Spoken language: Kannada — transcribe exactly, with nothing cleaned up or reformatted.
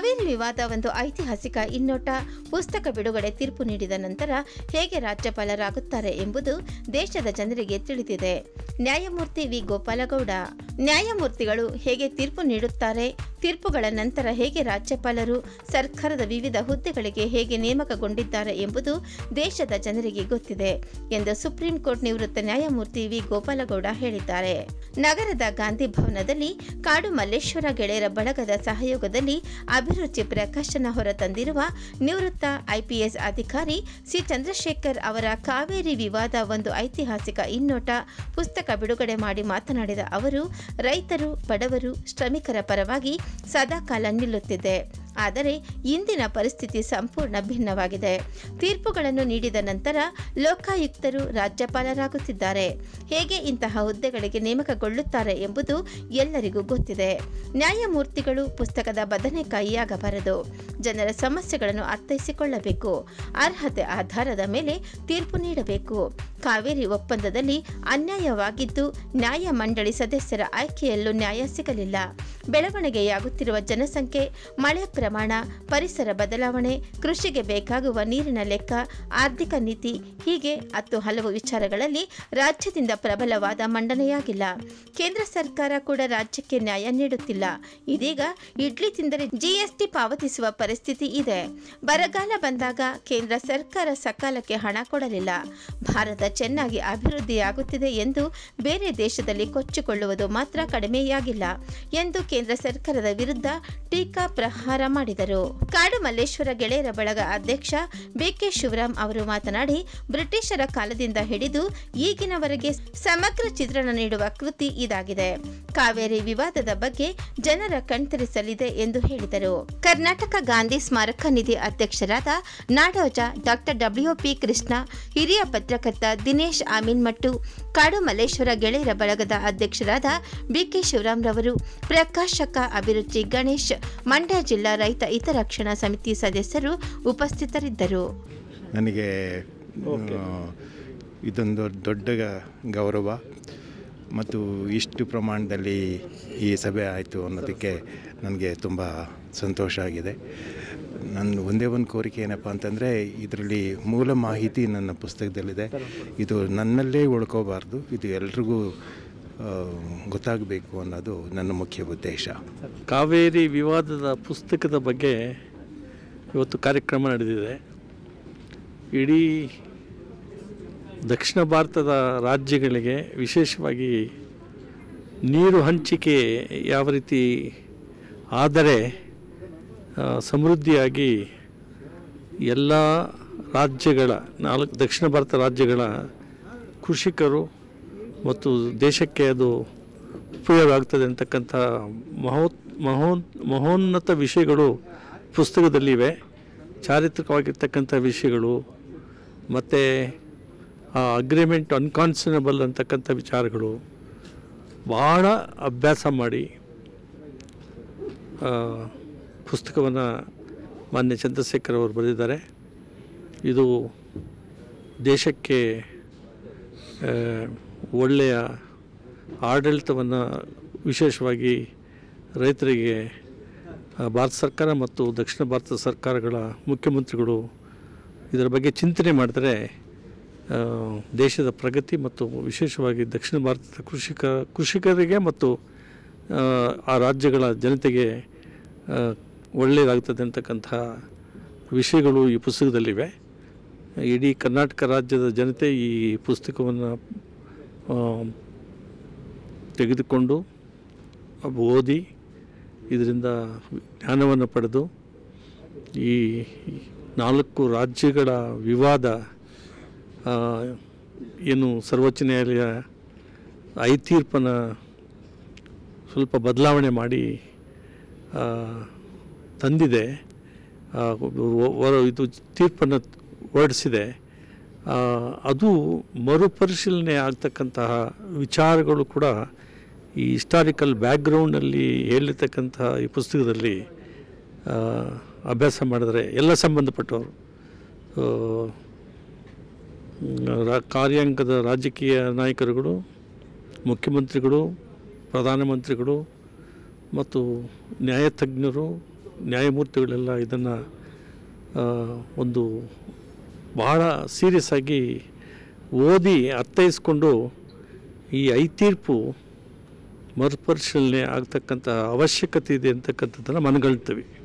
ಕಾವೇರಿ ವಿವಾದ ಒಂದು ಐತಿಹಾಸಿಕ ಹಿನ್ನೋಟ. ಪುಸ್ತಕ ಬಿಡುಗಡೆ ತೀರ್ಪು ನೀಡಿದ ನಂತರ ಹೇಗೆ ರಾಜ್ಯಪಾಲರಾಗುತ್ತಾರೆ ಎಂಬುದು ದೇಶದ ಜನರಿಗೆ ತಿಳಿದಿದೆ. ನ್ಯಾಯಮೂರ್ತಿ ವಿ ಗೋಪಾಲಗೌಡ ನ್ಯಾಯಮೂರ್ತಿಗಳು ಹೇಗೆ ತೀರ್ಪು ನೀಡುತ್ತಾರೆ, ತೀರ್ಪುಗಳ ನಂತರ ಹೇಗೆ ರಾಜ್ಯಪಾಲರು ಸರ್ಕಾರದ ವಿವಿಧ ಹುದ್ದೆಗಳಿಗೆ ಹೇಗೆ ನೇಮಕಗೊಂಡಿದ್ದಾರೆ ಎಂಬುದು ದೇಶದ ಜನರಿಗೆ ಗೊತ್ತಿದೆ ಎಂದು ಸುಪ್ರೀಂ ಕೋರ್ಟ್ ನಿವೃತ್ತ ನ್ಯಾಯಮೂರ್ತಿ ವಿ ಗೋಪಾಲಗೌಡ ಹೇಳಿದ್ದಾರೆ. ನಗರದ ಗಾಂಧಿ ಭವನದಲ್ಲಿ ಕಾಡು ಮಲ್ಲೇಶ್ವರ ಗೆಳೆಯರ ಬಳಗದ ಸಹಯೋಗದಲ್ಲಿ ಅಭಿರುಚಿ ಪ್ರಕಾಶನ ಹೊರತಂದಿರುವ ನಿವೃತ್ತ ಐಪಿಎಸ್ ಅಧಿಕಾರಿ ಸಿ ಚಂದ್ರಶೇಖರ್ ಅವರ ಕಾವೇರಿ ವಿವಾದ ಒಂದು ಐತಿಹಾಸಿಕ ಹಿನ್ನೋಟ ಪುಸ್ತಕ ಬಿಡುಗಡೆ ಮಾಡಿ ಮಾತನಾಡಿದ ಅವರು, ರೈತರು, ಬಡವರು, ಶ್ರಮಿಕರ ಪರವಾಗಿ ಸದಾಕಾಲ ನಿಲ್ಲುತ್ತಿದೆ. ಆದರೆ ಇಂದಿನ ಪರಿಸ್ಥಿತಿ ಸಂಪೂರ್ಣ ಭಿನ್ನವಾಗಿದೆ. ತೀರ್ಪುಗಳನ್ನು ನೀಡಿದ ನಂತರ ಲೋಕಾಯುಕ್ತರು ರಾಜ್ಯಪಾಲರಾಗುತ್ತಿದ್ದಾರೆ. ಹೇಗೆ ಇಂತಹ ಹುದ್ದೆಗಳಿಗೆ ನೇಮಕಗೊಳ್ಳುತ್ತಾರೆ ಎಂಬುದು ಎಲ್ಲರಿಗೂ ಗೊತ್ತಿದೆ. ನ್ಯಾಯಮೂರ್ತಿಗಳು ಪುಸ್ತಕದ ಬದನೆಕಾಯಿಯಾಗಬಾರದು. ಜನರ ಸಮಸ್ಯೆಗಳನ್ನು ಅರ್ಥೈಸಿಕೊಳ್ಳಬೇಕು. ಅರ್ಹತೆ ಆಧಾರದ ಮೇಲೆ ತೀರ್ಪು ನೀಡಬೇಕು. ಕಾವೇರಿ ಒಪ್ಪಂದದಲ್ಲಿ ಅನ್ಯಾಯವಾಗಿದ್ದು ನ್ಯಾಯ ಮಂಡಳಿ ಸದಸ್ಯರ ಆಯ್ಕೆಯಲ್ಲೂ ನ್ಯಾಯ ಸಿಗಲಿಲ್ಲ. ಬೆಳವಣಿಗೆಯಾಗುತ್ತಿರುವ ಜನಸಂಖ್ಯೆ, ಮಳೆ ಪ್ರಮಾಣ, ಪರಿಸರ ಬದಲಾವಣೆ, ಕೃಷಿಗೆ ಬೇಕಾಗುವ ನೀರಿನ ಲೆಕ್ಕ, ಆರ್ಥಿಕ ನೀತಿ ಹೀಗೆ ಹತ್ತು ಹಲವು ವಿಚಾರಗಳಲ್ಲಿ ರಾಜ್ಯದಿಂದ ಪ್ರಬಲವಾದ ಮಂಡನೆಯಾಗಿಲ್ಲ. ಕೇಂದ್ರ ಸರ್ಕಾರ ಕೂಡ ರಾಜ್ಯಕ್ಕೆ ನ್ಯಾಯ ನೀಡುತ್ತಿಲ್ಲ. ಇದೀಗ ಇಡ್ಲಿ ತಿಂದರೆ ಜಿಎಸ್ಟಿ ಪಾವತಿಸುವ ಪರಿಸ್ಥಿತಿ ಇದೆ. ಬರಗಾಲ ಬಂದಾಗ ಕೇಂದ್ರ ಸರ್ಕಾರ ಸಕಾಲಕ್ಕೆ ಹಣ ಕೊಡಲಿಲ್ಲ. ಭಾರತ ಚೆನ್ನಾಗಿ ಅಭಿವೃದ್ಧಿಯಾಗುತ್ತಿದೆ ಎಂದು ಬೇರೆ ದೇಶದಲ್ಲಿ ಕೊಚ್ಚಿಕೊಳ್ಳುವುದು ಮಾತ್ರ ಕಡಿಮೆಯಾಗಿಲ್ಲ ಎಂದು ಕೇಂದ್ರ ಸರ್ಕಾರದ ವಿರುದ್ಧ ಟೀಕಾ ಪ್ರಹಾರ ಮಾಡಿದರು. ಕಾಡು ಮಲ್ಲೇಶ್ವರ ಗೆಳೆಯರ ಬಳಗ ಅಧ್ಯಕ್ಷ ಬಿಕೆ ಶಿವರಾಮ್ ಅವರು ಮಾತನಾಡಿ, ಬ್ರಿಟಿಷರ ಕಾಲದಿಂದ ಹಿಡಿದು ಈಗಿನವರೆಗೆ ಸಮಗ್ರ ಚಿತ್ರಣ ನೀಡುವ ಕೃತಿ ಇದಾಗಿದೆ. ಕಾವೇರಿ ವಿವಾದದ ಬಗ್ಗೆ ಜನರ ಕಣ್ತರಿಸಲಿದೆ ಎಂದು ಹೇಳಿದರು. ಕರ್ನಾಟಕ ಗಾಂಧಿ ಸ್ಮಾರಕ ನಿಧಿ ಅಧ್ಯಕ್ಷರಾದ ನಾಡೋಜ ಡಾಕ್ಟರ್ ಡಬ್ಲ್ಯೂ ಪಿ ಕೃಷ್ಣ, ಹಿರಿಯ ಪತ್ರಕರ್ತ ದಿನೇಶ್ ಆಮೀನ್ಮಟ್ಟು, ಕಾಡು ಮಲ್ಲೇಶ್ವರ ಗೆಳೆಯರ ಬಳಗದ ಅಧ್ಯಕ್ಷರಾದ ಬಿಕೆ ಶಿವರಾಮ್ ರವರು, ಪ್ರಕಾಶಕ ಅಭಿರುಚಿ ಗಣೇಶ್, ಮಂಡ್ಯ ಜಿಲ್ಲಾ ರೈತ ಹಿತರಕ್ಷಣಾ ಸಮಿತಿ ಸದಸ್ಯರು ಉಪಸ್ಥಿತರಿದ್ದರು. ನನಗೆ ಇದೊಂದು ದೊಡ್ಡ ಗೌರವ ಮತ್ತು ಇಷ್ಟು ಪ್ರಮಾಣದಲ್ಲಿ ಈ ಸಭೆ ಆಯಿತು ಅನ್ನೋದಕ್ಕೆ ನನಗೆ ತುಂಬ ಸಂತೋಷ ಆಗಿದೆ. ನನ್ನ ಒಂದೇ ಒಂದು ಕೋರಿಕೆ ಏನಪ್ಪ ಅಂತಂದರೆ, ಇದರಲ್ಲಿ ಮೂಲ ಮಾಹಿತಿ ನನ್ನ ಪುಸ್ತಕದಲ್ಲಿದೆ. ಇದು ನನ್ನಲ್ಲೇ ಉಳ್ಕೋಬಾರ್ದು, ಇದು ಎಲ್ರಿಗೂ ಗೊತ್ತಾಗಬೇಕು ಅನ್ನೋದು ನನ್ನ ಮುಖ್ಯ ಉದ್ದೇಶ. ಕಾವೇರಿ ವಿವಾದದ ಪುಸ್ತಕದ ಬಗ್ಗೆ ಇವತ್ತು ಕಾರ್ಯಕ್ರಮ ನಡೆದಿದೆ. ಇಡೀ ದಕ್ಷಿಣ ಭಾರತದ ರಾಜ್ಯಗಳಿಗೆ ವಿಶೇಷವಾಗಿ ನೀರು ಹಂಚಿಕೆ ಯಾವ ರೀತಿ ಆದರೆ ಸಮೃದ್ಧಿಯಾಗಿ ಎಲ್ಲ ರಾಜ್ಯಗಳ ನಾಲ್ಕು ದಕ್ಷಿಣ ಭಾರತ ರಾಜ್ಯಗಳ ಕೃಷಿಕರು ಮತ್ತು ದೇಶಕ್ಕೆ ಅದು ಉಪಯೋಗ ಆಗ್ತದೆ ಅಂತಕ್ಕಂಥ ಮಹೋ ಮಹೋ ಮಹೋನ್ನತ ವಿಷಯಗಳು ಪುಸ್ತಕದಲ್ಲಿವೆ. ಚಾರಿತ್ರಿಕವಾಗಿರ್ತಕ್ಕಂಥ ವಿಷಯಗಳು ಮತ್ತು ಆ ಅಗ್ರಿಮೆಂಟ್ ಅನ್ಕಾನ್ಸನಬಲ್ ಅಂತಕ್ಕಂಥ ವಿಚಾರಗಳು ಭಾಳ ಅಭ್ಯಾಸ ಮಾಡಿ ಪುಸ್ತಕವನ್ನು ಮಾನ್ಯ ಚಂದ್ರಶೇಖರ್ ಅವರು ಬರೆದಿದ್ದಾರೆ. ಇದು ದೇಶಕ್ಕೆ ಒಳ್ಳೆಯ ಆಡಳಿತವನ್ನು, ವಿಶೇಷವಾಗಿ ರೈತರಿಗೆ ಭಾರತ ಸರ್ಕಾರ ಮತ್ತು ದಕ್ಷಿಣ ಭಾರತ ಸರ್ಕಾರಗಳ ಮುಖ್ಯಮಂತ್ರಿಗಳು ಇದರ ಬಗ್ಗೆ ಚಿಂತನೆ ಮಾಡಿದರೆ ದೇಶದ ಪ್ರಗತಿ ಮತ್ತು ವಿಶೇಷವಾಗಿ ದಕ್ಷಿಣ ಭಾರತದ ಕೃಷಿಕ ಕೃಷಿಕರಿಗೆ ಮತ್ತು ಆ ರಾಜ್ಯಗಳ ಜನತೆಗೆ ಒಳ್ಳೆಯದಾಗ್ತದೆ ಅಂತಕ್ಕಂಥ ವಿಷಯಗಳು ಈ ಪುಸ್ತಕದಲ್ಲಿವೆ. ಇಡೀ ಕರ್ನಾಟಕ ರಾಜ್ಯದ ಜನತೆ ಈ ಪುಸ್ತಕವನ್ನು ತೆಗೆದುಕೊಂಡು ಓದಿ ಇದರಿಂದ ಜ್ಞಾನವನ್ನು ಪಡೆದು ಈ ನಾಲ್ಕು ರಾಜ್ಯಗಳ ವಿವಾದ ಏನು ಸರ್ವೋಚ್ಚ ನ್ಯಾಯಾಲಯ ಐ ತೀರ್ಪನ್ನು ಸ್ವಲ್ಪ ಬದಲಾವಣೆ ಮಾಡಿ ತಂದಿದೆ, ಇದು ತೀರ್ಪನ್ನು ಹೊರಡಿಸಿದೆ. ಅದು ಮರುಪರಿಶೀಲನೆ ಆಗ್ತಕ್ಕಂತಹ ವಿಚಾರಗಳು ಕೂಡ ಈ ಹಿಸ್ಟಾರಿಕಲ್ ಬ್ಯಾಕ್ಗ್ರೌಂಡಲ್ಲಿ ಹೇಳಿರ್ತಕ್ಕಂಥ ಈ ಪುಸ್ತಕದಲ್ಲಿ ಅಭ್ಯಾಸ ಮಾಡಿದರೆ ಎಲ್ಲ ಸಂಬಂಧಪಟ್ಟವರು, ಕಾರ್ಯಾಂಗದ ರಾಜಕೀಯ ನಾಯಕರುಗಳು, ಮುಖ್ಯಮಂತ್ರಿಗಳು, ಪ್ರಧಾನಮಂತ್ರಿಗಳು ಮತ್ತು ನ್ಯಾಯತಜ್ಞರು ನ್ಯಾಯಮೂರ್ತಿಗಳೆಲ್ಲ ಇದನ್ನು ಒಂದು ಬಹಳ ಸೀರಿಯಸ್ ಆಗಿ ಓದಿ ಅರ್ಥೈಸ್ಕೊಂಡು ಈ ಐ ತೀರ್ಪು ಮರುಪರಿಶೀಲನೆ ಆಗ್ತಕ್ಕಂಥ ಅವಶ್ಯಕತೆ ಇದೆ ಅಂತಕ್ಕಂಥದ್ದನ್ನು ಮನಗಳ್ತೀವಿ.